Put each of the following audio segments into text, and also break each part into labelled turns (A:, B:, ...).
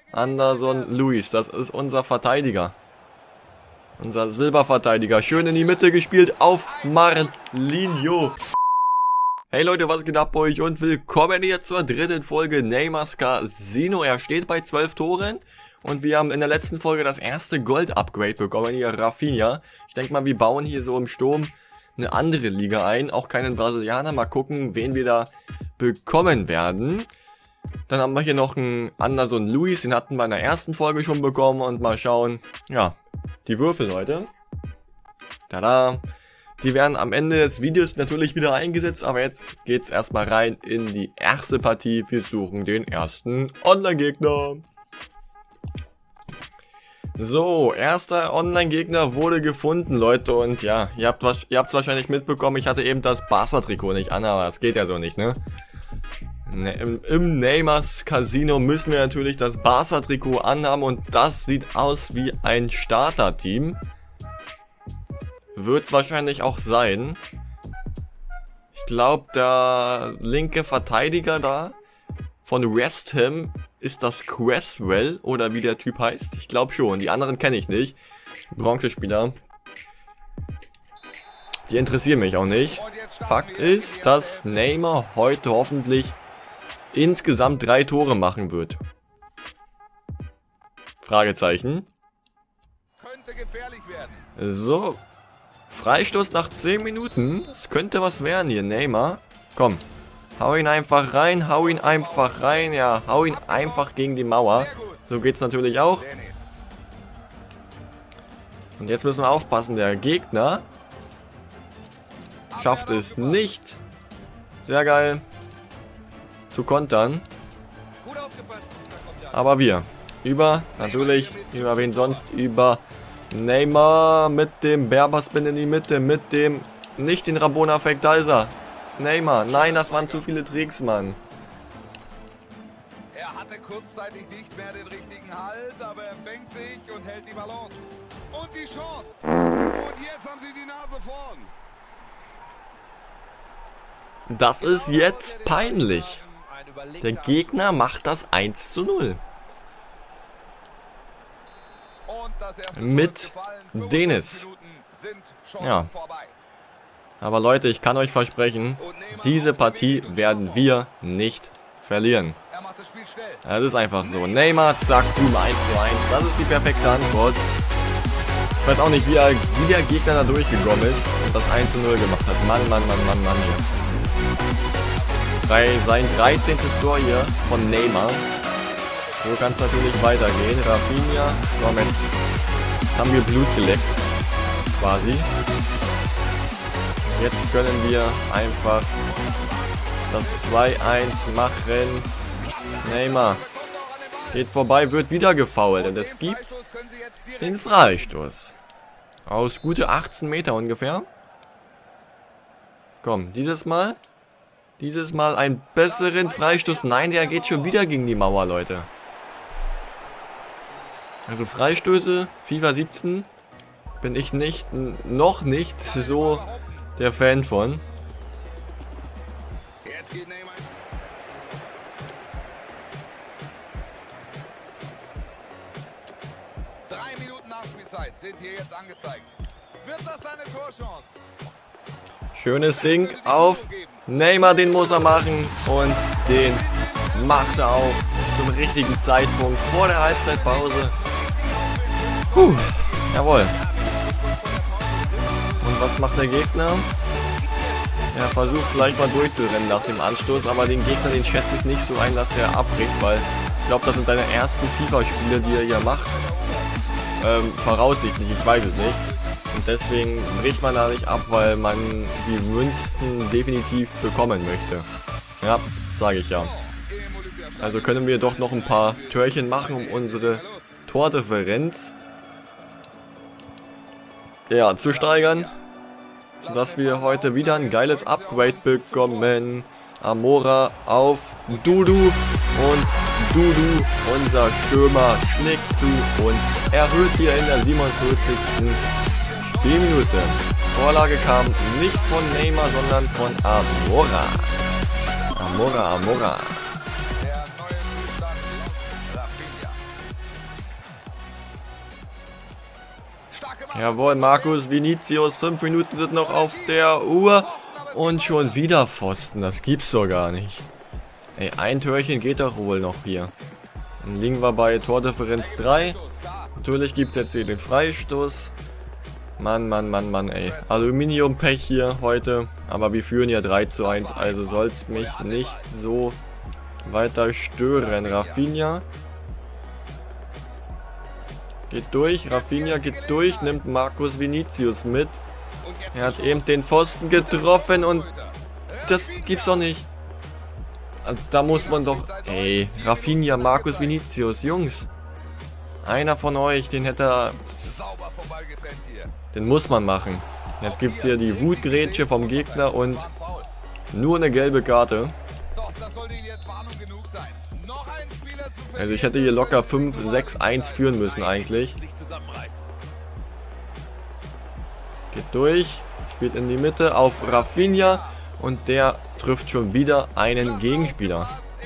A: Anderson Luis, das ist unser Verteidiger. Unser Silberverteidiger. Schön in die Mitte gespielt auf Marlinho. Hey Leute, was geht ab bei euch und willkommen hier zur dritten Folge Neymars Casino. Er steht bei 12 Toren und wir haben in der letzten Folge das erste Gold-Upgrade bekommen, hier Rafinha. Ich denke mal, wir bauen hier so im Sturm eine andere Liga ein, auch keinen Brasilianer. Mal gucken, wen wir da bekommen werden. Dann haben wir hier noch einen Anderson Luis, den hatten wir in der ersten Folge schon bekommen und mal schauen, ja, die Würfel, Leute. Tada! Die werden am Ende des Videos natürlich wieder eingesetzt, aber jetzt geht's erstmal rein in die erste Partie. Wir suchen den ersten Online-Gegner. So, erster Online-Gegner wurde gefunden, Leute, und ja, ihr habt's wahrscheinlich mitbekommen, ich hatte eben das Barca-Trikot nicht an, aber das geht ja so nicht, ne? Im Neymars Casino müssen wir natürlich das Barca-Trikot anhaben und das sieht aus wie ein Starter-Team. Wird es wahrscheinlich auch sein. Ich glaube, der linke Verteidiger da von West Ham ist das Cresswell oder wie der Typ heißt. Ich glaube schon. Die anderen kenne ich nicht. Bronzespieler. Die interessieren mich auch nicht. Fakt ist, dass Neymar heute hoffentlich insgesamt 3 Tore machen wird. Fragezeichen.
B: Könnte gefährlich werden.
A: So. Freistoß nach 10 Minuten. Das könnte was werden hier, Neymar. Komm. Hau ihn einfach rein, hau ihn einfach rein. Ja, hau ihn einfach gegen die Mauer. So geht's natürlich auch. Und jetzt müssen wir aufpassen. Der Gegner schafft es nicht. Sehr geil. Zu kontern. Aber wir. Natürlich, über wen sonst? Über Neymar mit dem Berberspin in die Mitte, mit dem, nicht den Rabona-Effekt, da ist er. Neymar, nein, das waren zu viele Tricks, Mann.
B: Er hatte kurzzeitig nicht mehr den richtigen Halt, aber er fängt sich und hält die Balance. Und die Chance. Und jetzt haben sie die Nase vorn.
A: Das ist jetzt peinlich. Der Gegner macht das 1:0. Mit Dennis. Ja. Aber Leute, ich kann euch versprechen, diese Partie werden wir nicht verlieren. Das ist einfach so. Neymar, zack, boom, 1:1. Das ist die perfekte Antwort. Ich weiß auch nicht, wie der Gegner da durchgekommen ist und das 1:0 gemacht hat. Mann hier. Bei sein 13. Tor hier von Neymar. So kann es natürlich weitergehen. Rafinha. Komm, jetzt haben wir Blut geleckt. Quasi. Jetzt können wir einfach das 2:1 machen. Neymar geht vorbei, wird wieder gefoult. Und es gibt den Freistoß. Aus gute 18 Meter ungefähr. Komm, dieses Mal einen besseren Freistoß. Nein, der geht schon wieder gegen die Mauer, Leute. Also Freistöße, FIFA 17, bin ich noch nicht so der Fan von.
B: Jetzt geht Neymar. Drei Minuten Nachspielzeit sind hier jetzt angezeigt. Wird das eine Torchance?
A: Schönes Ding auf Neymar, den muss er machen und den macht er auch zum richtigen Zeitpunkt vor der Halbzeitpause. Jawohl. Und was macht der Gegner? Er versucht gleich mal durchzurennen nach dem Anstoß, aber den Gegner, den schätze ich nicht so ein, dass er abbricht, weil ich glaube, das sind seine ersten FIFA-Spiele, die er hier macht. Voraussichtlich, ich weiß es nicht. Und deswegen bricht man da nicht ab, weil man die Münzen definitiv bekommen möchte. Ja, sage ich ja. Also können wir doch noch ein paar Törchen machen, um unsere Tordifferenz zu steigern. Sodass wir heute wieder ein geiles Upgrade bekommen. Amora auf Dudu. Und Dudu, unser Stürmer, schlägt zu und erhöht hier in der 47. Spielminute. Vorlage kam nicht von Neymar, sondern von Amora. Amora. Jawohl, Marcus Vinicius. 5 Minuten sind noch auf der Uhr. Und schon wieder Pfosten. Das gibt's doch gar nicht. Ey, ein Törchen geht doch wohl noch hier. Dann liegen wir bei Tordifferenz 3. Natürlich gibt es jetzt hier den Freistoß. Mann, Mann, Mann, Mann, ey. Aluminium-Pech hier heute. Aber wir führen ja 3:1. Also soll es mich nicht so weiter stören. Rafinha. Geht durch. Rafinha geht durch. Nimmt Marcus Vinicius mit. Er hat eben den Pfosten getroffen und das gibt's doch nicht. Da muss man doch... Ey, Rafinha, Marcus Vinicius, Jungs. Einer von euch, den hätte... Den muss man machen. Jetzt gibt es hier die Wutgrätsche vom Gegner und nur eine gelbe Karte. Also ich hätte hier locker 5-6-1 führen müssen eigentlich. Geht durch, spielt in die Mitte auf Rafinha und der trifft schon wieder einen Gegenspieler.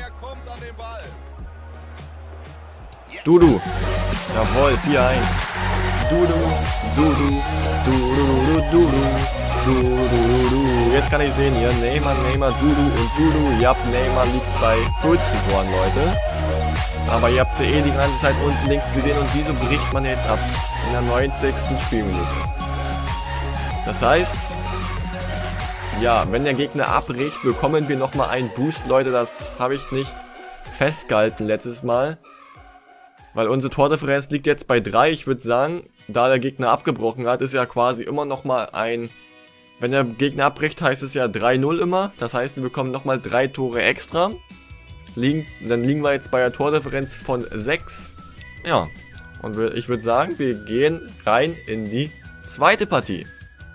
A: Dudu. Jawohl, 4:1. Dudu, Dudu, Dudu, Dudu, Dudu, Dudu. Jetzt kann ich sehen hier, Neymar, Dudu und Dudu. Ja, Neymar liegt bei 14 Toren, Leute. Aber ihr habt sie die ganze Zeit unten links gesehen und wieso bricht man jetzt ab? In der 90. Spielminute. Das heißt, ja, wenn der Gegner abbricht, bekommen wir nochmal einen Boost, Leute. Das habe ich nicht festgehalten letztes Mal. Weil unsere Tordifferenz liegt jetzt bei 3. Ich würde sagen, da der Gegner abgebrochen hat, ist ja quasi immer nochmal ein... Wenn der Gegner abbricht, heißt es ja 3:0 immer. Das heißt, wir bekommen nochmal 3 Tore extra. Dann liegen wir jetzt bei der Tordifferenz von 6. Ja, und ich würde sagen, wir gehen rein in die zweite Partie.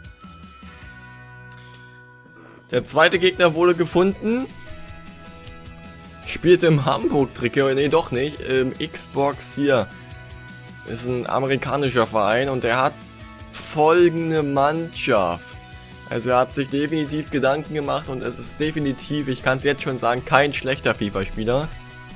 A: Der zweite Gegner wurde gefunden. Spielt im Hamburg-Trikot, nee doch nicht, im Xbox hier. Ist ein amerikanischer Verein und der hat folgende Mannschaft. Also er hat sich definitiv Gedanken gemacht und es ist definitiv, ich kann es jetzt schon sagen, kein schlechter FIFA-Spieler.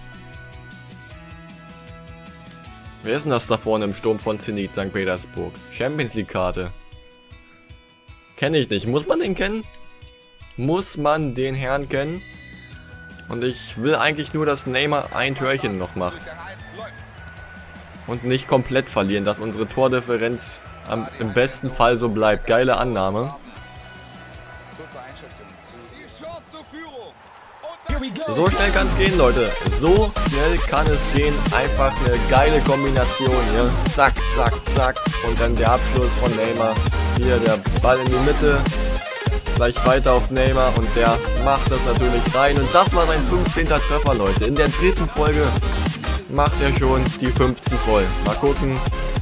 A: Wer ist denn das da vorne im Sturm von Zenit St. Petersburg? Champions League-Karte. Kenne ich nicht. Muss man den kennen? Muss man den Herrn kennen? Und ich will eigentlich nur, dass Neymar ein Törchen noch macht. Und nicht komplett verlieren, dass unsere Tordifferenz im besten Fall so bleibt. Geile Annahme. So schnell kann es gehen, Leute. So schnell kann es gehen. Einfach eine geile Kombination hier. Zack, zack, zack. Und dann der Abschluss von Neymar. Hier der Ball in die Mitte. Gleich weiter auf Neymar und der macht das natürlich rein. Und das war sein 15. Treffer, Leute. In der dritten Folge macht er schon die 15 voll. Mal gucken,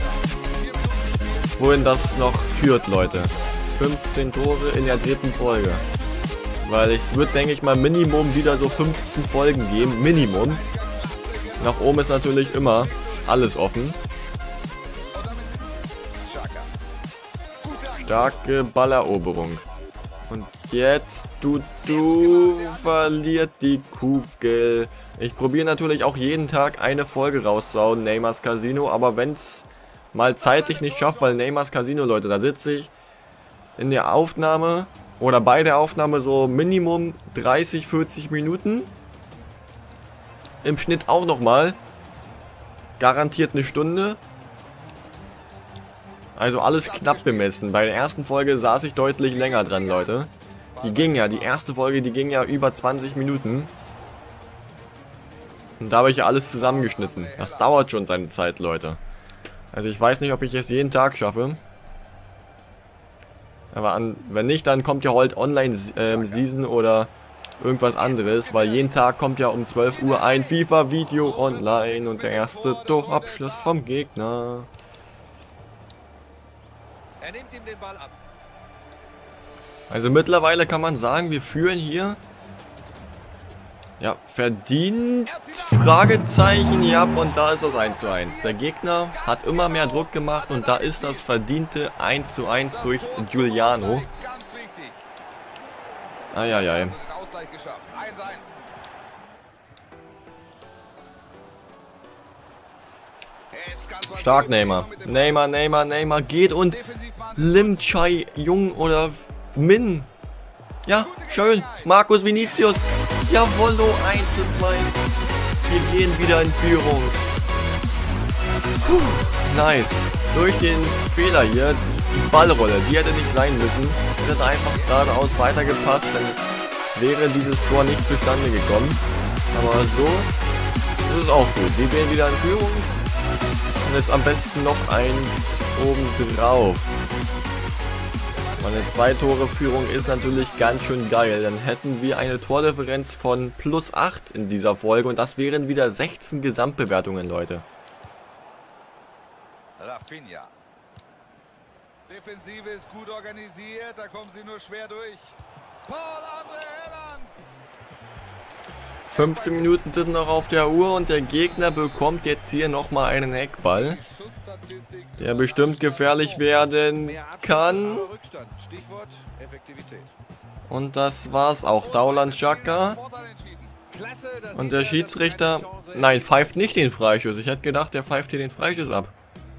A: wohin das noch führt, Leute. 15 Tore in der dritten Folge. Weil es wird, denke ich mal, Minimum wieder so 15 Folgen geben. Minimum. Nach oben ist natürlich immer alles offen. Starke Balleroberung. Und jetzt Dudu verliert die Kugel. Ich probiere natürlich auch jeden Tag eine Folge rauszuhauen, Neymars Casino. Aber wenn es mal zeitlich nicht schafft, weil Neymars Casino, Leute, da sitze ich in der Aufnahme oder bei der Aufnahme so Minimum 30, 40 Minuten. Im Schnitt auch nochmal. Garantiert eine Stunde. Also alles knapp bemessen. Bei der ersten Folge saß ich deutlich länger dran, Leute. Die ging ja, die erste Folge, die ging ja über 20 Minuten. Und da habe ich ja alles zusammengeschnitten. Das dauert schon seine Zeit, Leute. Also ich weiß nicht, ob ich es jeden Tag schaffe. Aber wenn nicht, dann kommt ja heute Online-Season oder irgendwas anderes. Weil jeden Tag kommt ja um 12 Uhr ein FIFA-Video online. Und der erste Torabschluss vom Gegner.
B: Er nimmt ihm den Ball ab.
A: Also mittlerweile kann man sagen, wir führen hier. Ja, verdient. Fragezeichen, ja, und da ist das 1:1. Der Gegner hat immer mehr Druck gemacht und da ist das verdiente 1:1 durch Giuliano. Eieiei. Stark Neymar. Neymar geht und Lim-Chai Jung oder Min. Ja, schön. Marcus Vinicius. Jawollo, 1:2. Wir gehen wieder in Führung. Puh, nice. Durch den Fehler hier, die Ballrolle, die hätte nicht sein müssen. Hätte einfach geradeaus weitergepasst, dann wäre dieses Tor nicht zustande gekommen. Aber so ist es auch gut. Wir gehen wieder in Führung. Und jetzt am besten noch eins oben drauf. Eine 2-Tore-Führung ist natürlich ganz schön geil. Dann hätten wir eine Tordifferenz von +8 in dieser Folge. Und das wären wieder 16 Gesamtbewertungen, Leute.
B: Rafinha. Defensive ist gut organisiert, da kommen sie nur schwer durch. Paul-André Helland.
A: 15 Minuten sind noch auf der Uhr und der Gegner bekommt jetzt hier nochmal einen Eckball, der bestimmt gefährlich werden kann. Und das war's auch. Dauland Xhaka. Und der Schiedsrichter, nein, pfeift nicht den Freischuss. Ich hätte gedacht, der pfeift hier den Freischuss ab.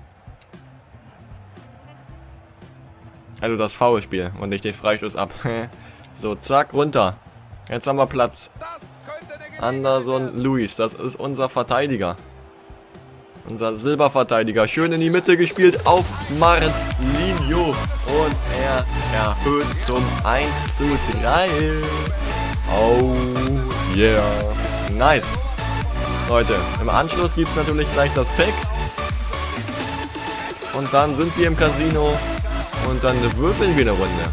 A: Also das Foulspiel und nicht den Freistoß ab. So, zack, runter. Jetzt haben wir Platz. Anderson Luis, das ist unser Verteidiger. Unser Silberverteidiger. Schön in die Mitte gespielt auf Marlinho. Und er erhöht zum 1:3. Oh yeah. Nice. Leute, im Anschluss gibt es natürlich gleich das Pack. Und dann sind wir im Casino. Und dann würfeln wir eine Runde.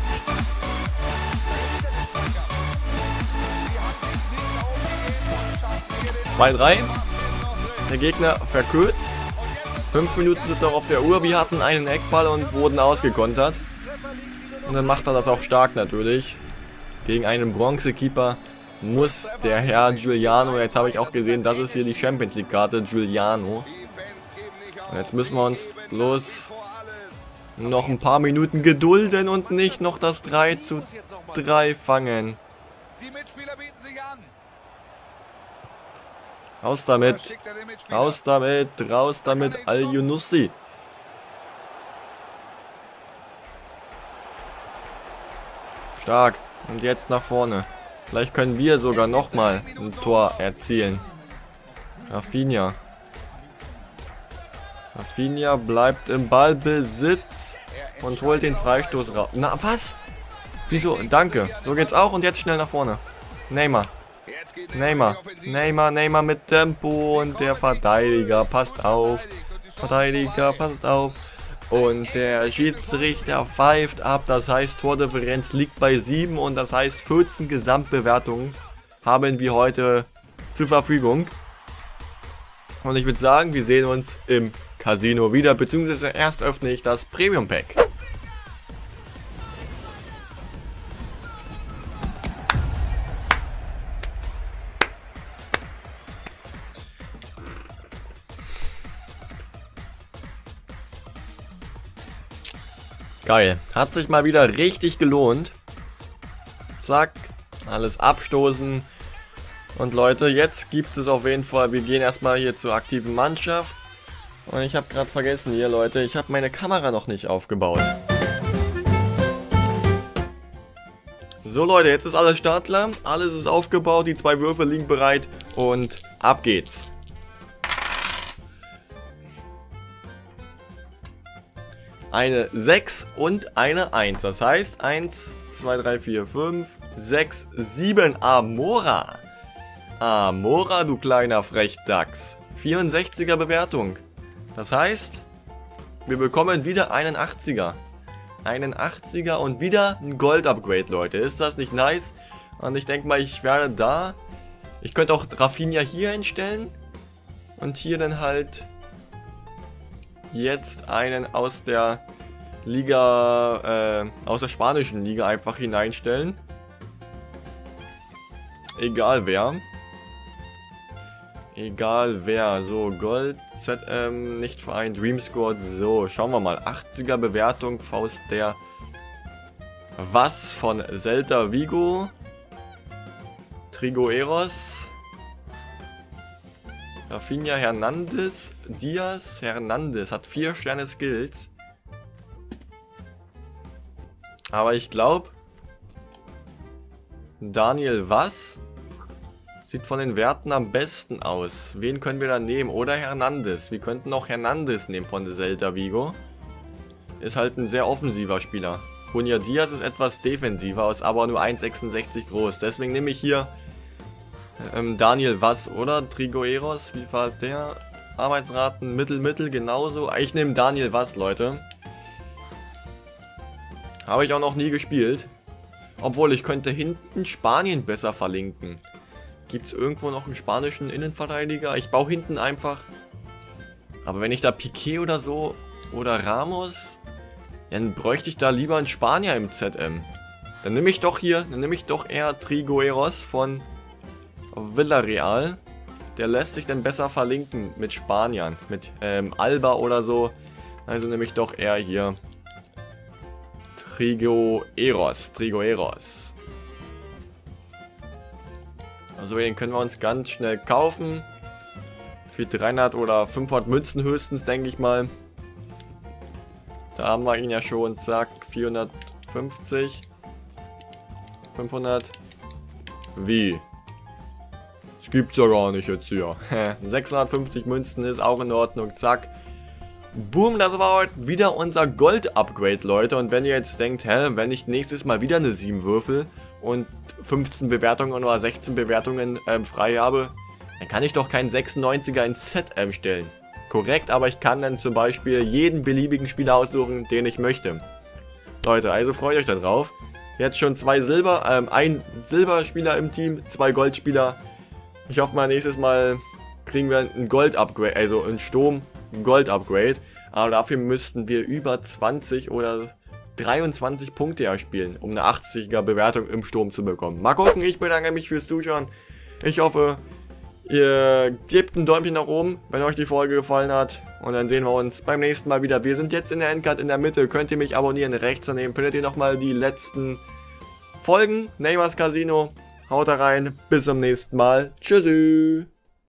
A: Zwei, 3. Der Gegner verkürzt. 5 Minuten sind noch auf der Uhr. Wir hatten einen Eckball und wurden ausgekontert. Und dann macht er das auch stark natürlich. Gegen einen Bronzekeeper muss der Herr Giuliano. Jetzt habe ich auch gesehen, das ist hier die Champions League Karte. Giuliano. Und jetzt müssen wir uns bloß noch ein paar Minuten gedulden und nicht noch das 3:3 fangen. Raus damit. Raus damit. Raus damit. Al-Yunussi. Stark. Und jetzt nach vorne. Vielleicht können wir sogar nochmal ein Tor erzielen. Rafinha. Rafinha bleibt im Ballbesitz und holt den Freistoß raus. Na, was? Wieso? Danke. So geht's auch und jetzt schnell nach vorne. Neymar. Neymar mit Tempo und der Verteidiger passt auf. Verteidiger passt auf. Und der Schiedsrichter pfeift ab. Das heißt, Tordifferenz liegt bei 7 und das heißt 14 Gesamtbewertungen haben wir heute zur Verfügung. Und ich würde sagen, wir sehen uns im Casino wieder, beziehungsweise erst öffne ich das Premium Pack. Geil, hat sich mal wieder richtig gelohnt. Zack, alles abstoßen. Und Leute, jetzt gibt es auf jeden Fall, wir gehen erstmal hier zur aktiven Mannschaft. Und ich habe gerade vergessen hier, Leute, ich habe meine Kamera noch nicht aufgebaut. So Leute, jetzt ist alles startklar, alles ist aufgebaut, die 2 Würfel liegen bereit und ab geht's. Eine 6 und eine 1, das heißt 1, 2, 3, 4, 5, 6, 7, Amora. Amora, du kleiner Frechdachs. 64er Bewertung. Das heißt, wir bekommen wieder einen 80er. Einen 80er und wieder ein Gold-Upgrade, Leute. Ist das nicht nice? Und ich denke mal, ich werde da... Ich könnte auch Rafinha hier hinstellen. Und hier dann halt... jetzt einen aus der Liga... aus der spanischen Liga einfach hineinstellen. Egal wer. Egal wer. So, Gold, ZM, nicht vereint, Dreamscore. So, schauen wir mal. 80er Bewertung, Faust der Was von Celta Vigo. Trigueros. Rafinha, Hernandez, Diaz, Hernandez. Hat 4 Sterne Skills. Aber ich glaube, Daniel Was sieht von den Werten am besten aus. Wen können wir da nehmen? Oder Hernandez. Wir könnten auch Hernandez nehmen von Celta Vigo. Ist halt ein sehr offensiver Spieler. Junia Diaz ist etwas defensiver, ist aber nur 1,66 groß. Deswegen nehme ich hier Daniel Was oder Trigueros. Wie fällt der? Arbeitsraten, Mittel, genauso. Ich nehme Daniel Was, Leute. Habe ich auch noch nie gespielt. Obwohl, ich könnte hinten Spanien besser verlinken. Gibt es irgendwo noch einen spanischen Innenverteidiger? Ich baue hinten einfach. Aber wenn ich da Piqué oder so oder Ramos, dann bräuchte ich da lieber einen Spanier im ZM. Dann nehme ich doch eher Trigueros von Villarreal. Der lässt sich dann besser verlinken mit Spaniern, mit Alba oder so. Also nehme ich doch eher hier Trigueros. Also den können wir uns ganz schnell kaufen. Für 300 oder 500 Münzen höchstens, denke ich mal. Da haben wir ihn ja schon, zack, 450. 500. Wie? Das gibt's ja gar nicht jetzt hier. 650 Münzen ist auch in Ordnung, zack. Boom, das war heute wieder unser Gold-Upgrade, Leute. Und wenn ihr jetzt denkt, wenn ich nächstes Mal wieder eine 7 würfel und 15 Bewertungen oder 16 Bewertungen frei habe, dann kann ich doch keinen 96er ins ZM stellen. Korrekt, aber ich kann dann zum Beispiel jeden beliebigen Spieler aussuchen, den ich möchte. Leute, also freut euch da drauf. Jetzt schon ein Silberspieler im Team, 2 Goldspieler. Ich hoffe mal, nächstes Mal kriegen wir ein Gold-Upgrade, also ein Sturm-Gold-Upgrade. Aber dafür müssten wir über 20 oder 23 Punkte erspielen, um eine 80er Bewertung im Sturm zu bekommen. Mal gucken, ich bedanke mich fürs Zuschauen. Ich hoffe, ihr gebt ein Däumchen nach oben, wenn euch die Folge gefallen hat. Und dann sehen wir uns beim nächsten Mal wieder. Wir sind jetzt in der Endcard in der Mitte. Könnt ihr mich abonnieren. Rechts daneben findet ihr nochmal die letzten Folgen. Neymars Casino. Haut da rein. Bis zum nächsten Mal. Tschüssi.